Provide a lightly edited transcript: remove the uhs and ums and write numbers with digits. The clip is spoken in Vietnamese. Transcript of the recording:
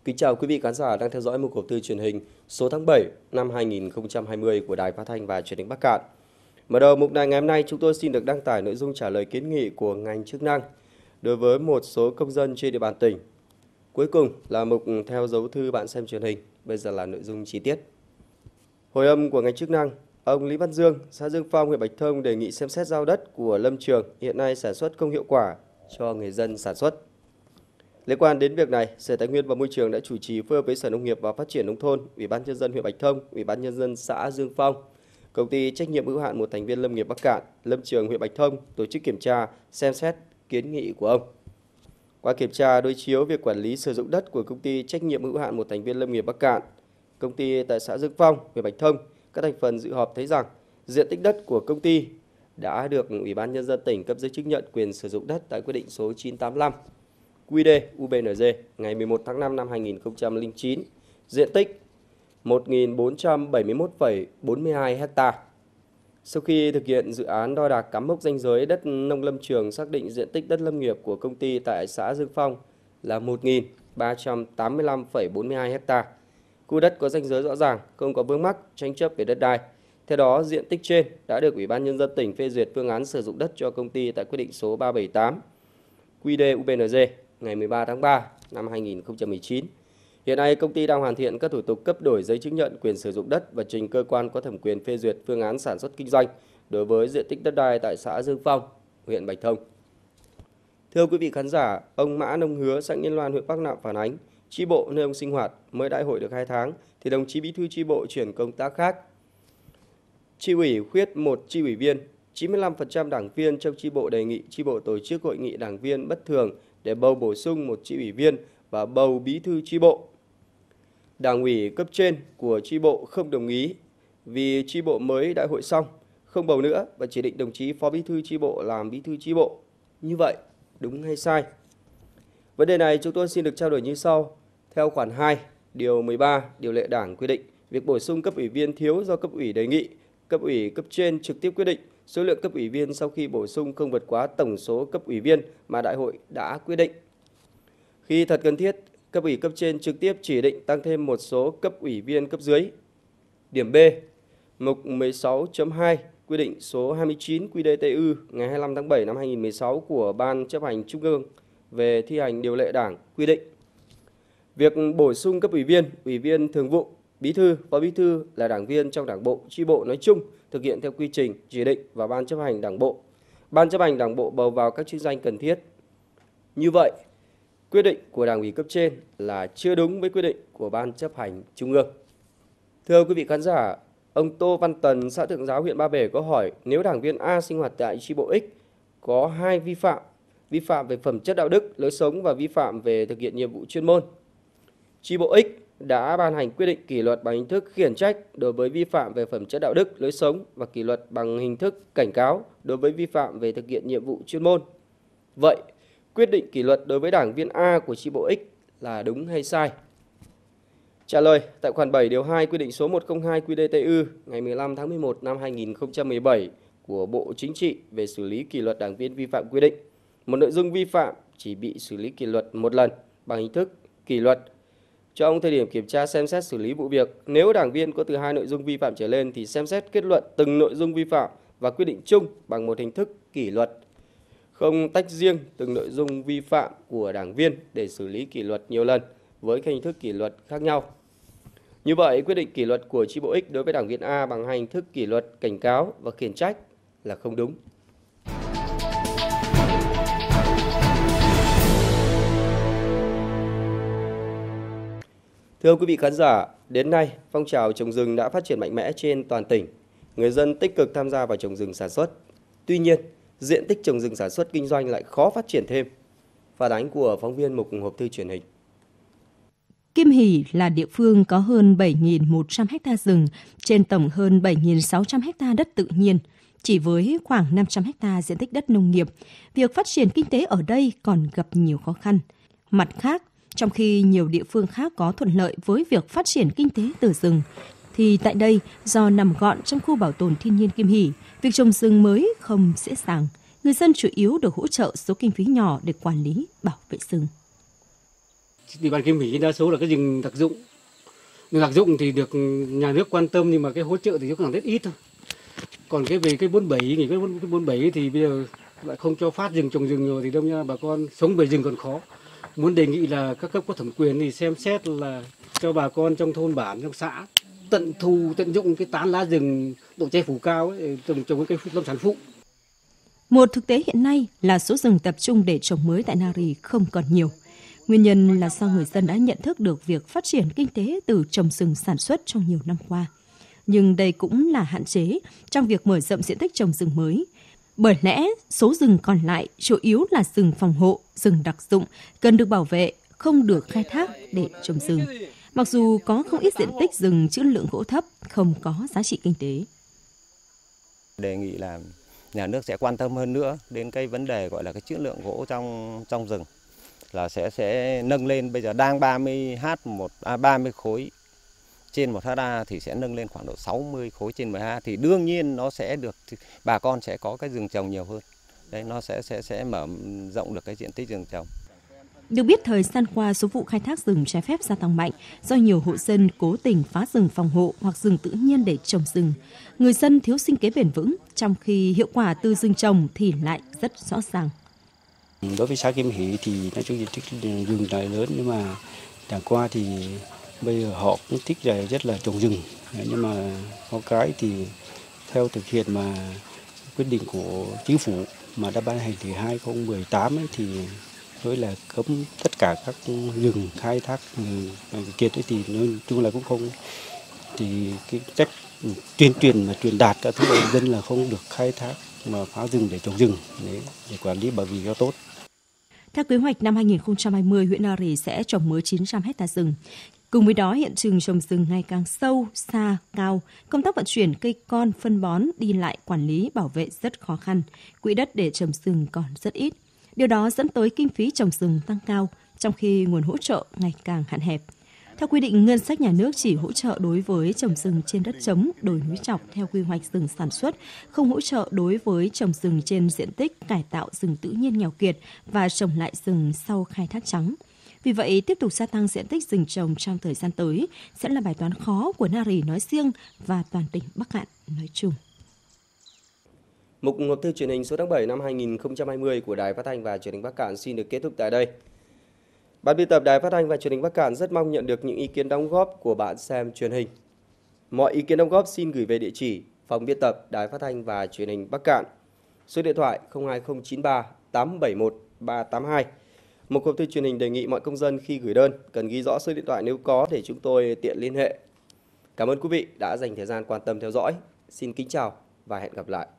Kính chào quý vị khán giả đang theo dõi mục hộp thư truyền hình số tháng 7 năm 2020 của Đài Phát thanh và Truyền hình Bắc Kạn. Mở đầu mục này ngày hôm nay, chúng tôi xin được đăng tải nội dung trả lời kiến nghị của ngành chức năng đối với một số công dân trên địa bàn tỉnh. Cuối cùng là mục theo dấu thư bạn xem truyền hình. Bây giờ là nội dung chi tiết. Hồi âm của ngành chức năng, ông Lý Văn Dương, xã Dương Phong, huyện Bạch Thông đề nghị xem xét giao đất của lâm trường hiện nay sản xuất không hiệu quả cho người dân sản xuất. Liên quan đến việc này, Sở Tài nguyên và Môi trường đã chủ trì phối hợp với Sở Nông nghiệp và Phát triển nông thôn, Ủy ban nhân dân huyện Bạch Thông, Ủy ban nhân dân xã Dương Phong, Công ty trách nhiệm hữu hạn một thành viên lâm nghiệp Bắc Kạn, Lâm trường huyện Bạch Thông tổ chức kiểm tra, xem xét kiến nghị của ông. Qua kiểm tra đối chiếu việc quản lý sử dụng đất của Công ty trách nhiệm hữu hạn một thành viên lâm nghiệp Bắc Kạn, công ty tại xã Dương Phong, huyện Bạch Thông, các thành phần dự họp thấy rằng diện tích đất của công ty đã được Ủy ban nhân dân tỉnh cấp giấy chứng nhận quyền sử dụng đất tại quyết định số 985 QĐ-UBND ngày 11 tháng 5 năm 2009, diện tích 1.471,42 ha. Sau khi thực hiện dự án đo đạc cắm mốc ranh giới đất nông lâm trường, xác định diện tích đất lâm nghiệp của công ty tại xã Dương Phong là 1.385,42 ha. Khu đất có ranh giới rõ ràng, không có vướng mắc tranh chấp về đất đai. Theo đó, diện tích trên đã được Ủy ban nhân dân tỉnh phê duyệt phương án sử dụng đất cho công ty tại quyết định số 378 QĐ-UBND ngày 13 tháng 3 năm 2019. Hiện nay, công ty đang hoàn thiện các thủ tục cấp đổi giấy chứng nhận quyền sử dụng đất và trình cơ quan có thẩm quyền phê duyệt phương án sản xuất kinh doanh đối với diện tích đất đai tại xã Dương Phong, huyện Bạch Thông. Thưa quý vị khán giả, ông Mã Nông Hứa, xã Nghiên Loan, huyện Bắc Nạm phản ánh, chi bộ nơi ông sinh hoạt mới đại hội được 2 tháng thì đồng chí bí thư chi bộ chuyển công tác khác. Chi ủy khuyết một chi ủy viên, 95% đảng viên trong chi bộ đề nghị chi bộ tổ chức hội nghị đảng viên bất thường để bầu bổ sung một chi ủy viên và bầu bí thư chi bộ. Đảng ủy cấp trên của chi bộ không đồng ý vì chi bộ mới đại hội xong, không bầu nữa và chỉ định đồng chí phó bí thư chi bộ làm bí thư chi bộ. Như vậy, đúng hay sai? Vấn đề này chúng tôi xin được trao đổi như sau. Theo khoản 2, điều 13, điều lệ đảng quy định, việc bổ sung cấp ủy viên thiếu do cấp ủy đề nghị, cấp ủy cấp trên trực tiếp quyết định. Số lượng cấp ủy viên sau khi bổ sung không vượt quá tổng số cấp ủy viên mà đại hội đã quyết định. Khi thật cần thiết, cấp ủy cấp trên trực tiếp chỉ định tăng thêm một số cấp ủy viên cấp dưới. Điểm B, mục 16.2 quy định số 29 QĐ-TU ngày 25 tháng 7 năm 2016 của Ban chấp hành Trung ương về thi hành điều lệ đảng quy định. Việc bổ sung cấp ủy viên thường vụ, bí thư, phó bí thư là đảng viên trong đảng bộ, chi bộ nói chung thực hiện theo quy trình chỉ định và Ban chấp hành đảng bộ. Ban chấp hành đảng bộ bầu vào các chức danh cần thiết. Như vậy, quyết định của Đảng ủy cấp trên là chưa đúng với quyết định của Ban chấp hành Trung ương. Thưa quý vị khán giả, ông Tô Văn Tần, xã Thượng Giáo, huyện Ba Bể có hỏi nếu đảng viên A sinh hoạt tại chi bộ X có 2 vi phạm về phẩm chất đạo đức, lối sống và vi phạm về thực hiện nhiệm vụ chuyên môn. Chi bộ X đã ban hành quyết định kỷ luật bằng hình thức khiển trách đối với vi phạm về phẩm chất đạo đức, lối sống và kỷ luật bằng hình thức cảnh cáo đối với vi phạm về thực hiện nhiệm vụ chuyên môn. Vậy, quyết định kỷ luật đối với đảng viên A của chi bộ X là đúng hay sai? Trả lời, tại khoản 7 điều 2 quy định số 102 QĐ-TU ngày 15 tháng 11 năm 2017 của Bộ Chính trị về xử lý kỷ luật đảng viên vi phạm quy định, một nội dung vi phạm chỉ bị xử lý kỷ luật một lần bằng hình thức kỷ luật. Trong thời điểm kiểm tra xem xét xử lý vụ việc, nếu đảng viên có từ 2 nội dung vi phạm trở lên thì xem xét kết luận từng nội dung vi phạm và quyết định chung bằng một hình thức kỷ luật, không tách riêng từng nội dung vi phạm của đảng viên để xử lý kỷ luật nhiều lần với các hình thức kỷ luật khác nhau. Như vậy, quyết định kỷ luật của chi bộ X đối với đảng viên A bằng 2 hình thức kỷ luật cảnh cáo và khiển trách là không đúng. Thưa quý vị khán giả, đến nay, phong trào trồng rừng đã phát triển mạnh mẽ trên toàn tỉnh. Người dân tích cực tham gia vào trồng rừng sản xuất. Tuy nhiên, diện tích trồng rừng sản xuất kinh doanh lại khó phát triển thêm. Phản ánh của phóng viên mục hộp thư truyền hình. Kim Hỷ là địa phương có hơn 7.100 ha rừng trên tổng hơn 7.600 ha đất tự nhiên. Chỉ với khoảng 500 ha diện tích đất nông nghiệp, việc phát triển kinh tế ở đây còn gặp nhiều khó khăn. Mặt khác, trong khi nhiều địa phương khác có thuận lợi với việc phát triển kinh tế từ rừng, thì tại đây do nằm gọn trong khu bảo tồn thiên nhiên Kim Hỷ, việc trồng rừng mới không dễ dàng. Người dân chủ yếu được hỗ trợ số kinh phí nhỏ để quản lý, bảo vệ rừng. địa bàn Kim Hỷ đa số là cái rừng đặc dụng. Rừng đặc dụng thì được nhà nước quan tâm nhưng mà cái hỗ trợ thì cũng rất ít thôi. Còn cái về cái 47, nghỉ cái 47 thì bây giờ lại không cho phát rừng trồng rừng rồi thì đông nha, bà con sống về rừng còn khó. Muốn đề nghị là các cấp có thẩm quyền thì xem xét là cho bà con trong thôn bản, trong xã tận dụng cái tán lá rừng độ che phủ cao ấy, trồng cái cây lâm sản phụ. Một thực tế hiện nay là số rừng tập trung để trồng mới tại Na Rì không còn nhiều. Nguyên nhân là do người dân đã nhận thức được việc phát triển kinh tế từ trồng rừng sản xuất trong nhiều năm qua. Nhưng đây cũng là hạn chế trong việc mở rộng diện tích trồng rừng mới. Bởi lẽ, số rừng còn lại chủ yếu là rừng phòng hộ, rừng đặc dụng, cần được bảo vệ, không được khai thác để trồng rừng. Mặc dù có không ít diện tích rừng trữ lượng gỗ thấp, không có giá trị kinh tế. Đề nghị là nhà nước sẽ quan tâm hơn nữa đến cái vấn đề gọi là cái trữ lượng gỗ trong rừng, là sẽ nâng lên. Bây giờ đang 30 khối trên 1 ha thì sẽ nâng lên khoảng độ 60 khối trên 1 ha, thì đương nhiên nó sẽ được, bà con sẽ có cái rừng trồng nhiều hơn. Đấy, nó sẽ mở rộng được cái diện tích rừng trồng. Được biết, thời gian qua, số vụ khai thác rừng trái phép gia tăng mạnh do nhiều hộ dân cố tình phá rừng phòng hộ hoặc rừng tự nhiên để trồng rừng. Người dân thiếu sinh kế bền vững, trong khi hiệu quả từ rừng trồng thì lại rất rõ ràng. Đối với xã Kim Hỷ thì nói chung diện tích rừng là lớn, nhưng mà chẳng qua thì bây giờ họ cũng thích rất là trồng rừng. Nhưng mà có cái thì theo thực hiện mà quyết định của chính phủ mà đã ban hành từ 2018 ấy, thì với là cấm tất cả các rừng khai thác kiệt ấy, thì nói chung là cũng không, thì cái cách tuyên truyền mà truyền đạt các thứ dân là không được khai thác mà phá rừng để trồng rừng để quản lý bảo vệ cho tốt. Theo kế hoạch năm 2020, huyện Na Rì sẽ trồng mới 900 ha rừng. Cùng với đó, hiện trường trồng rừng ngày càng sâu, xa, cao, công tác vận chuyển cây con, phân bón, đi lại, quản lý, bảo vệ rất khó khăn. Quỹ đất để trồng rừng còn rất ít. Điều đó dẫn tới kinh phí trồng rừng tăng cao, trong khi nguồn hỗ trợ ngày càng hạn hẹp. Theo quy định, ngân sách nhà nước chỉ hỗ trợ đối với trồng rừng trên đất trống, đồi núi trọc theo quy hoạch rừng sản xuất, không hỗ trợ đối với trồng rừng trên diện tích cải tạo rừng tự nhiên nghèo kiệt và trồng lại rừng sau khai thác trắng. Vì vậy, tiếp tục gia tăng diện tích rừng trồng trong thời gian tới sẽ là bài toán khó của Na Rì nói riêng và toàn tỉnh Bắc Kạn nói chung. Mục hộp thư truyền hình số tháng 7 năm 2020 của Đài Phát thanh và Truyền hình Bắc Kạn xin được kết thúc tại đây. Ban biên tập Đài Phát thanh và Truyền hình Bắc Kạn rất mong nhận được những ý kiến đóng góp của bạn xem truyền hình. Mọi ý kiến đóng góp xin gửi về địa chỉ phòng biên tập Đài Phát thanh và Truyền hình Bắc Kạn, số điện thoại 02093 871 382. Mục hộp thư truyền hình đề nghị mọi công dân khi gửi đơn cần ghi rõ số điện thoại nếu có để chúng tôi tiện liên hệ. Cảm ơn quý vị đã dành thời gian quan tâm theo dõi. Xin kính chào và hẹn gặp lại.